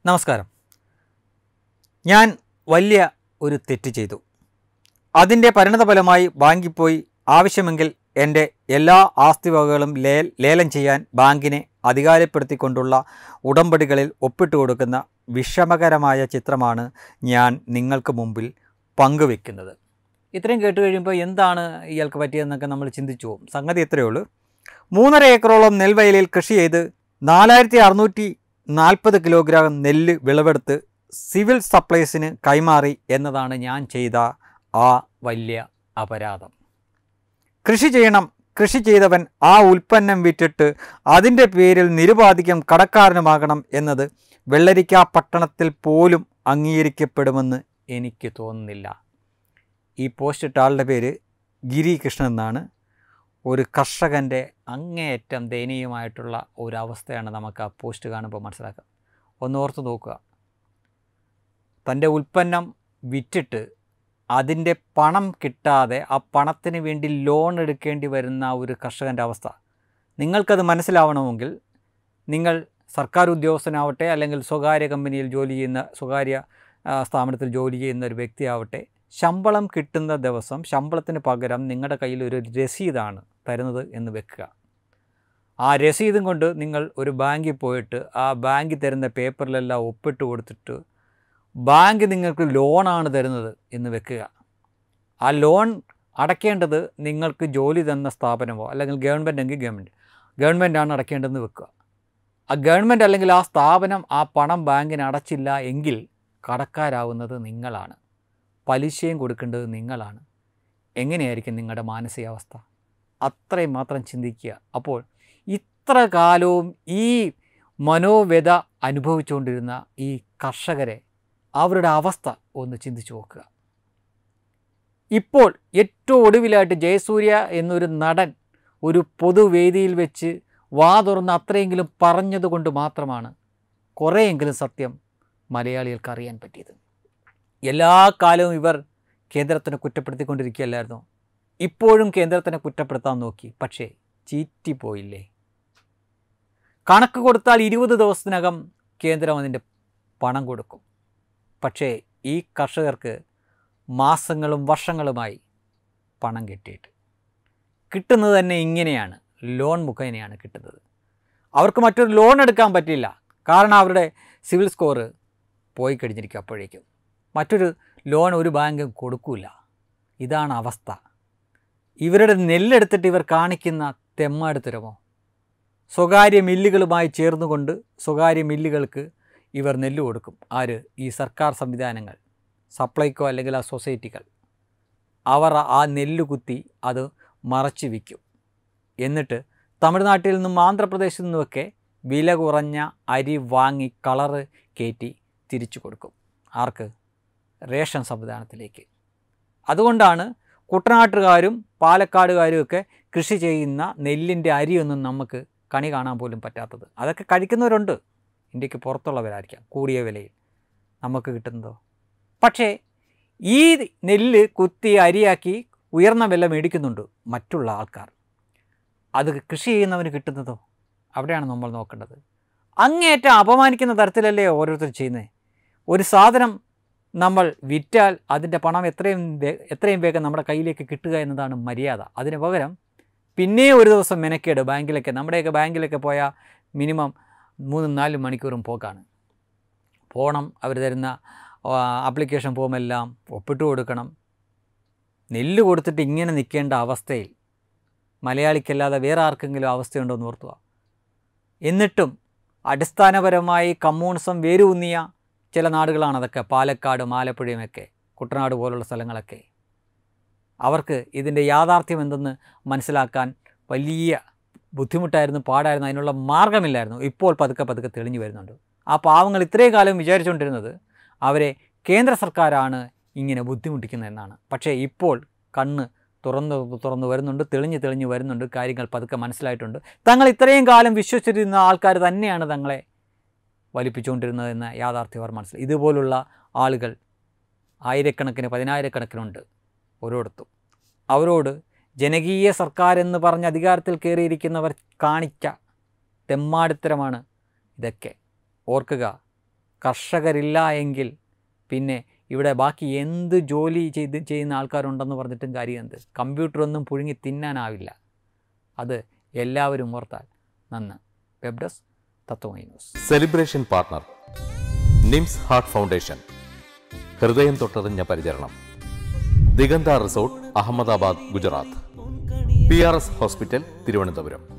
നമസ്കാരം. ഞാൻ വലിയ ഒരു തെറ്റ് ചെയ്തു. അതിൻ്റെ പരിണതഫലമായി ബാങ്കിൽ പോയി ആവശ്യമെങ്കിൽ എൻ്റെ എല്ലാ ആസ്തിവകകളും ലേലം ചെയ്യാൻ ബാങ്കിനെ അധികാരപ്പെടുത്തിക്കൊണ്ടുള്ള ഉടമ്പടികളിൽ ഒപ്പിട്ട് കൊടുക്കുന്ന വിഷമകരമായ ചിത്രമാണ് ഞാൻ നിങ്ങൾക്ക് മുമ്പിൽ പങ്കുവെക്കുന്നത്. ഇത്രയും കേട്ട് കഴിയുമ്പോൾ എന്താണ് ഇയാൾക്ക് പറ്റിയതെന്നൊക്കെ നമ്മൾ ചിന്തിച്ചു പോകും. സംഗതി എത്രയേ ഉള്ളൂ. 3.5 ഏക്കറോളം നെൽവയലിൽ കൃഷി ചെയ്ത് 4640 കിലോഗ്രാം നെല്ല് വിളവെടുത്ത് സിവിൽ സപ്ലൈസിന് കൈമാറി എന്നതാണ് ഞാൻ ചെയ്ത ആ വലിയ അപരാധം. കൃഷി ചെയ്യണം, കൃഷി ചെയ്തവൻ ആ ഉൽപ്പന്നം വിറ്റിട്ട് അതിൻ്റെ പേരിൽ നിരുപാധികം കടക്കാരനുമാകണം എന്നത് വെള്ളരിക്ക പട്ടണത്തിൽ പോലും അംഗീകരിക്കപ്പെടുമെന്ന് എനിക്ക് തോന്നുന്നില്ല. ഈ പോസ്റ്റ് ഇട്ട ആളുടെ പേര് ഗിരി കൃഷ്ണൻ എന്നാണ്. ഒരു കർഷകൻ്റെ അങ്ങേയറ്റം ദയനീയമായിട്ടുള്ള ഒരവസ്ഥയാണ് നമുക്ക് ആ പോസ്റ്റ് കാണുമ്പോൾ മനസ്സിലാക്കുക. ഒന്നോർത്ത് നോക്കുക, തൻ്റെ ഉൽപ്പന്നം വിറ്റിട്ട് അതിൻ്റെ പണം കിട്ടാതെ ആ പണത്തിന് വേണ്ടി ലോൺ എടുക്കേണ്ടി വരുന്ന ഒരു കർഷകൻ്റെ അവസ്ഥ. നിങ്ങൾക്കത് മനസ്സിലാവണമെങ്കിൽ നിങ്ങൾ സർക്കാർ ഉദ്യോഗസ്ഥനാവട്ടെ, അല്ലെങ്കിൽ സ്വകാര്യ കമ്പനിയിൽ ജോലി ചെയ്യുന്ന, സ്വകാര്യ സ്ഥാപനത്തിൽ ജോലി ചെയ്യുന്ന ഒരു വ്യക്തിയാവട്ടെ, ശമ്പളം കിട്ടുന്ന ദിവസം ശമ്പളത്തിന് പകരം നിങ്ങളുടെ കയ്യിൽ ഒരു രസീതാണ് തരുന്നത് എന്ന് വെക്കുക. ആ രസീതും കൊണ്ട് നിങ്ങൾ ഒരു ബാങ്കിൽ പോയിട്ട് ആ ബാങ്കിൽ തരുന്ന പേപ്പറിലെല്ലാം ഒപ്പിട്ട് കൊടുത്തിട്ട് ബാങ്ക് നിങ്ങൾക്ക് ലോണാണ് തരുന്നത് എന്ന് വെക്കുക. ആ ലോൺ അടയ്ക്കേണ്ടത് നിങ്ങൾക്ക് ജോലി തന്ന സ്ഥാപനമോ അല്ലെങ്കിൽ ഗവൺമെൻറ് എങ്കിൽ ഗവൺമെൻറ്റാണ് അടയ്ക്കേണ്ടതെന്ന് വെക്കുക. ആ ഗവൺമെൻറ് അല്ലെങ്കിൽ ആ സ്ഥാപനം ആ പണം ബാങ്കിന് അടച്ചില്ല എങ്കിൽ കടക്കാരാവുന്നത് നിങ്ങളാണ്, പലിശയും കൊടുക്കേണ്ടത് നിങ്ങളാണ്. എങ്ങനെയായിരിക്കും നിങ്ങളുടെ മാനസികാവസ്ഥ? അത്രയും മാത്രം ചിന്തിക്കുക. അപ്പോൾ ഇത്ര കാലവും ഈ മനോവ്യത അനുഭവിച്ചുകൊണ്ടിരുന്ന ഈ കർഷകരെ, അവരുടെ അവസ്ഥ ഒന്ന് ചിന്തിച്ചു നോക്കുക. ഇപ്പോൾ ഏറ്റവും ഒടുവിലായിട്ട് ജയസൂര്യ എന്നൊരു നടൻ ഒരു പൊതുവേദിയിൽ വെച്ച് വാ തുറന്ന് അത്രയെങ്കിലും പറഞ്ഞതുകൊണ്ട് മാത്രമാണ് കുറേയെങ്കിലും സത്യം മലയാളികൾക്ക് അറിയാൻ പറ്റിയത്. എല്ലാ കാലവും ഇവർ കേന്ദ്രത്തിനെ കുറ്റപ്പെടുത്തിക്കൊണ്ടിരിക്കുകയല്ലായിരുന്നോ? ഇപ്പോഴും കേന്ദ്രത്തിനെ കുറ്റപ്പെടുത്താൻ നോക്കി, പക്ഷേ ചീറ്റിപ്പോയില്ലേ? കണക്ക് കൊടുത്താൽ 20 ദിവസത്തിനകം കേന്ദ്രം അതിൻ്റെ പണം കൊടുക്കും. പക്ഷേ ഈ കർഷകർക്ക് മാസങ്ങളും വർഷങ്ങളുമായി പണം കിട്ടുന്നത് തന്നെ ഇങ്ങനെയാണ്, ലോൺ മുഖേനയാണ് കിട്ടുന്നത്. അവർക്ക് മറ്റൊരു ലോൺ എടുക്കാൻ പറ്റില്ല, കാരണം അവരുടെ സിവിൽ സ്കോർ പോയി കഴിഞ്ഞിരിക്കും. അപ്പോഴേക്കും മറ്റൊരു ലോൺ ഒരു ബാങ്കും കൊടുക്കില്ല. ഇതാണ് അവസ്ഥ. ഇവരുടെ നെല്ലെടുത്തിട്ട് ഇവർ കാണിക്കുന്ന തെമ്മാടിത്തരമോ? സ്വകാര്യ മില്ലുകളുമായി ചേർന്നുകൊണ്ട് സ്വകാര്യ മില്ലുകൾക്ക് ഇവർ നെല്ല് കൊടുക്കും. ആര്? ഈ സർക്കാർ സംവിധാനങ്ങൾ, സപ്ലൈക്കോ അല്ലെങ്കിൽ ആ സൊസൈറ്റികൾ. അവർ ആ നെല്ല് കുത്തി അത് മറച്ച് വിൽക്കും. എന്നിട്ട് തമിഴ്നാട്ടിൽ നിന്നും ആന്ധ്രാപ്രദേശിൽ നിന്നുമൊക്കെ വില കുറഞ്ഞ അരി വാങ്ങി കളറ് കയറ്റി തിരിച്ചു കൊടുക്കും. ആർക്ക്? റേഷൻ സംവിധാനത്തിലേക്ക്. അതുകൊണ്ടാണ് കുട്ടനാട്ടുകാരും പാലക്കാടുകാരും ഒക്കെ കൃഷി ചെയ്യുന്ന നെല്ലിൻ്റെ അരിയൊന്നും നമുക്ക് കണി കാണാൻ പോലും പറ്റാത്തത്. അതൊക്കെ കഴിക്കുന്നവരുണ്ട്, ഇന്ത്യക്ക് പുറത്തുള്ളവരായിരിക്കാം, കൂടിയ വിലയിൽ നമുക്ക് കിട്ടുന്നതോ. പക്ഷേ ഈ നെല്ല് കുത്തി അരിയാക്കി ഉയർന്ന വില മേടിക്കുന്നുണ്ട് മറ്റുള്ള ആൾക്കാർ. അത് കൃഷി ചെയ്യുന്നവന് കിട്ടുന്നതോ? അവിടെയാണ് നമ്മൾ നോക്കേണ്ടത്. അങ്ങേയറ്റം അപമാനിക്കുന്ന തരത്തിലല്ലേ ഓരോരുത്തർ ചെയ്യുന്നത്. ഒരു സാധനം നമ്മൾ വിറ്റാൽ അതിൻ്റെ പണം എത്രയും വേഗം നമ്മുടെ കയ്യിലേക്ക് കിട്ടുക എന്നതാണ് മര്യാദ. അതിന് പകരം പിന്നെ ഒരു ദിവസം മെനക്കേട് ബാങ്കിലൊക്കെ, നമ്മുടെയൊക്കെ ബാങ്കിലൊക്കെ പോയാൽ മിനിമം 3-4 മണിക്കൂറും പോക്കാണ്. പോകണം, അവർ തരുന്ന ആപ്ലിക്കേഷൻ ഫോമെല്ലാം ഒപ്പിട്ട് കൊടുക്കണം. നെല്ല് കൊടുത്തിട്ട് ഇങ്ങനെ നിൽക്കേണ്ട അവസ്ഥയിൽ മലയാളിക്കല്ലാതെ വേറെ ആർക്കെങ്കിലും അവസ്ഥയുണ്ടോ എന്ന് ഓർത്തുക. എന്നിട്ടും അടിസ്ഥാനപരമായി കമ്മ്യൂണിസം വേരൂന്നിയ ചില നാടുകളാണ് അതൊക്കെ, പാലക്കാടും ആലപ്പുഴയുമൊക്കെ, കുട്ടനാട് പോലുള്ള സ്ഥലങ്ങളൊക്കെ. അവർക്ക് ഇതിൻ്റെ യാഥാർത്ഥ്യം എന്തെന്ന് മനസ്സിലാക്കാൻ വലിയ ബുദ്ധിമുട്ടായിരുന്നു, പാടായിരുന്നു, അതിനുള്ള മാർഗമില്ലായിരുന്നു. ഇപ്പോൾ പതുക്കെ തെളിഞ്ഞു വരുന്നുണ്ട്. ആ പാവങ്ങൾ ഇത്രയും കാലം വിചാരിച്ചുകൊണ്ടിരുന്നത് അവരെ കേന്ദ്ര സർക്കാരാണ് ഇങ്ങനെ ബുദ്ധിമുട്ടിക്കുന്നതെന്നാണ്. പക്ഷേ ഇപ്പോൾ കണ്ണ് തുറന്നു വരുന്നുണ്ട്, തെളിഞ്ഞ് വരുന്നുണ്ട്. കാര്യങ്ങൾ പതുക്കെ മനസ്സിലായിട്ടുണ്ട്. തങ്ങൾ ഇത്രയും കാലം വിശ്വസിച്ചിരുന്ന ആൾക്കാർ തന്നെയാണ് തങ്ങളെ വലിപ്പിച്ചുകൊണ്ടിരുന്നതെന്ന യാഥാർത്ഥ്യം അവർ മനസ്സിലായി. ഇതുപോലുള്ള ആളുകൾ ആയിരക്കണക്കിന് 10,000-കണക്കിനുണ്ട് ഓരോടത്തും. അവരോട് ജനകീയ സർക്കാർ എന്ന് പറഞ്ഞ് അധികാരത്തിൽ കയറിയിരിക്കുന്നവർ കാണിച്ച തെമ്മാടിത്തരമാണ് ഇതൊക്കെ. ഓർക്കുക, കർഷകരില്ല എങ്കിൽ പിന്നെ ഇവിടെ ബാക്കി എന്ത് ജോലി ചെയ്യുന്ന ആൾക്കാരുണ്ടെന്ന് പറഞ്ഞിട്ടും കാര്യം എന്ത്? കമ്പ്യൂട്ടറൊന്നും പുഴുങ്ങി തിന്നാനാവില്ല. അത് എല്ലാവരും ഓർത്താൽ നന്ന്. Web desk Tatwamayi news. Celebration partner NIMS heart foundation. ഹൃദയം തൊട്ടറിഞ്ഞ പരിചരണം. Diganta resort, Ahmedabad, Gujarat. PRS hospital, Thiruvananthapuram.